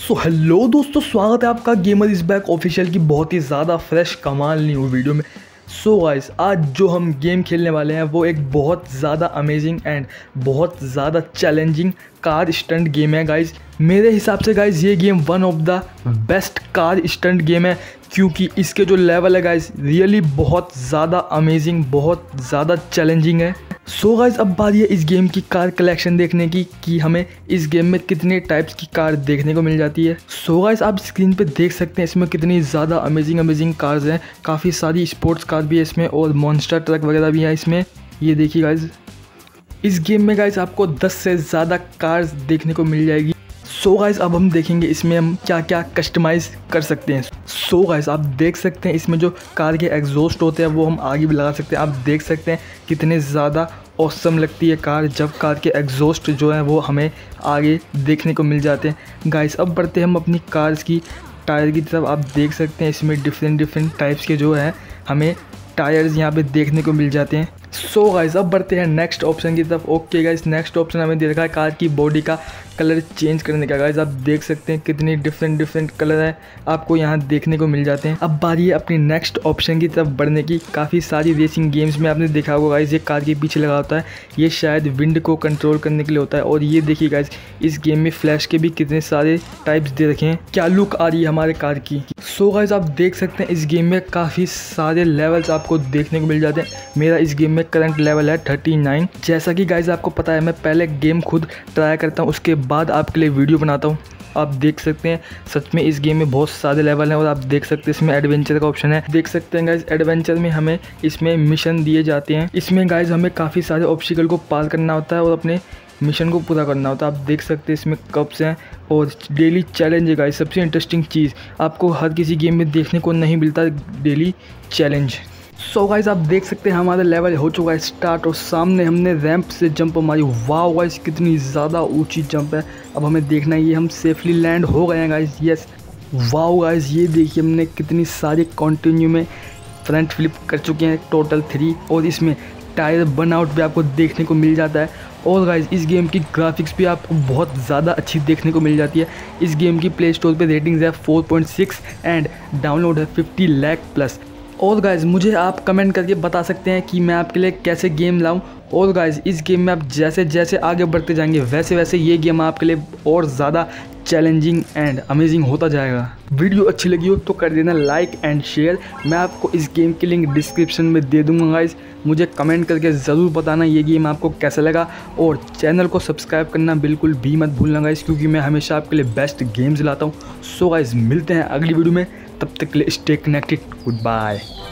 So hello दोस्तों, स्वागत है आपका गेमर इज बैक ऑफिशियल की बहुत ही ज़्यादा फ्रेश कमाल न्यू वीडियो में। सो गाइस, आज जो हम गेम खेलने वाले हैं वो एक बहुत ज़्यादा अमेजिंग एंड बहुत ज़्यादा चैलेंजिंग कार स्टंट गेम है गाइस। मेरे हिसाब से गाइस ये game one of the best car stunt game है, क्योंकि इसके जो लेवल है गाइस रियली बहुत ज़्यादा अमेजिंग, बहुत ज़्यादा चैलेंजिंग है। सो गाइस, अब बारी है इस गेम की कार कलेक्शन देखने की कि हमें इस गेम में कितने टाइप्स की कार देखने को मिल जाती है। सो गाइस, आप स्क्रीन पे देख सकते हैं इसमें कितनी ज़्यादा अमेजिंग कार्स हैं। काफ़ी सारी स्पोर्ट्स कार भी है इसमें और मॉन्स्टर ट्रक वगैरह भी है इसमें। ये देखिए गाइस, इस गेम में गाइस आपको 10 से ज़्यादा कार्स देखने को मिल जाएगी। सो गाइस, अब हम देखेंगे इसमें हम क्या क्या कस्टमाइज़ कर सकते हैं। सो गाइस, आप देख सकते हैं इसमें जो कार के एग्जॉस्ट होते हैं वो हम आगे भी लगा सकते हैं। आप देख सकते हैं कितने ज़्यादा ऑसम लगती है कार जब कार के एग्जॉस्ट जो है वो हमें आगे देखने को मिल जाते हैं। गाइस, अब बढ़ते हैं हम अपनी कार्स की टायर की तरफ। आप देख सकते हैं इसमें डिफरेंट टाइप्स के जो है हमें टायर्स यहाँ पे देखने को मिल जाते हैं। सो गाइस, अब बढ़ते हैं नेक्स्ट ऑप्शन की तरफ। ओके गाइस, नेक्स्ट ऑप्शन हमें दे रखा है कार की बॉडी का कलर चेंज करने का। गाइस, आप देख सकते हैं कितने डिफरेंट कलर है आपको यहाँ देखने को मिल जाते हैं। अब बारी है अपनी नेक्स्ट ऑप्शन की तरफ बढ़ने की। काफ़ी सारी रेसिंग गेम्स में आपने देखा होगा गाइस, ये कार के पीछे लगा होता है, ये शायद विंड को कंट्रोल करने के लिए होता है। और ये देखिए गाइस, इस गेम में फ्लैश के भी कितने सारे टाइप्स दे रखे हैं। क्या लुक आ रही है हमारे कार की। सो गाइस, आप देख सकते हैं इस गेम में काफ़ी सारे लेवल्स आपको देखने को मिल जाते हैं। मेरा इस गेम में करंट लेवल है 39। जैसा कि गाइस आपको पता है, मैं पहले गेम खुद ट्राई करता हूँ, उसके बाद आपके लिए वीडियो बनाता हूँ। आप देख सकते हैं सच में इस गेम में बहुत सारे लेवल हैं और आप देख सकते हैं इसमें एडवेंचर का ऑप्शन है। देख सकते हैं गाइस, एडवेंचर में हमें इसमें मिशन दिए जाते हैं। इसमें गाइस हमें काफ़ी सारे ऑब्स्टिकल को पार करना होता है और अपने मिशन को पूरा करना होता है। आप देख सकते हैं इसमें कप्स हैं और डेली चैलेंज है गाइस। सबसे इंटरेस्टिंग चीज़ आपको हर किसी गेम में देखने को नहीं मिलता, डेली चैलेंज। सो गाइस, आप देख सकते हैं हमारा लेवल हो चुका है स्टार्ट और सामने हमने रैंप से जंप मारी। वाह गाइस, कितनी ज़्यादा ऊंची जंप है। अब हमें देखना है ये हम सेफली लैंड हो गए हैं गाइस। यस, वाह गाइस, ये देखिए हमने कितनी सारी कंटिन्यू में फ्रंट फ्लिप कर चुके हैं, टोटल 3। और इसमें टायर बर्नआउट भी आपको देखने को मिल जाता है। और गाइस, इस गेम की ग्राफिक्स भी आपको बहुत ज़्यादा अच्छी देखने को मिल जाती है। इस गेम की प्ले स्टोर पे रेटिंग्स है 4.6 एंड डाउनलोड है 50 लाख प्लस। और गाइस, मुझे आप कमेंट करके बता सकते हैं कि मैं आपके लिए कैसे गेम लाऊं। और गाइस, इस गेम में आप जैसे जैसे आगे बढ़ते जाएंगे वैसे वैसे ये गेम आपके लिए और ज़्यादा चैलेंजिंग एंड अमेजिंग होता जाएगा। वीडियो अच्छी लगी हो तो कर देना लाइक एंड शेयर। मैं आपको इस गेम की लिंक डिस्क्रिप्शन में दे दूंगा गाइस। मुझे कमेंट करके ज़रूर बताना ये गेम आपको कैसा लगा और चैनल को सब्सक्राइब करना बिल्कुल भी मत भूलना गाइस, क्योंकि मैं हमेशा आपके लिए बेस्ट गेम्स लाता हूँ। सो गाइस, मिलते हैं अगली वीडियो में, तब तक के लिए स्टे कनेक्टेड। Good bye.